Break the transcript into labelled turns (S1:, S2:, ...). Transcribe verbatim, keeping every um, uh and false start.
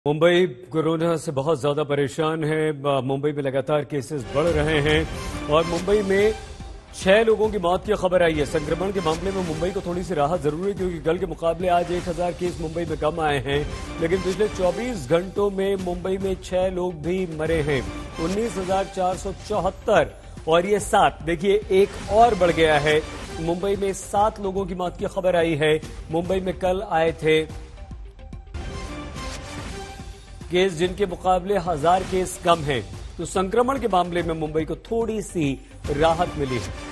S1: Mumbai corona से बहुत ज्यादा परेशान है। मुंबई में लगातार केसेस बढ़ रहे हैं और मुंबई में छह लोगों की मौत की खबर आई है। संक्रमण के मामले में मुंबई को थोड़ी सी राहत जरूर है क्योंकि कल के मुकाबले आज एक हजार केस मुंबई में कम आए हैं, लेकिन पिछले चौबीस घंटों में मुंबई में छह लोग भी मरे हैं। उन्नीस हजार चार सौ चौहत्तर और ये सात, देखिए एक और बढ़ गया है। मुंबई में सात लोगों की मौत की खबर आई है। मुंबई में कल आए थे केस जिनके मुकाबले हजार केस कम हैं, तो संक्रमण के मामले में मुंबई को थोड़ी सी राहत मिली है।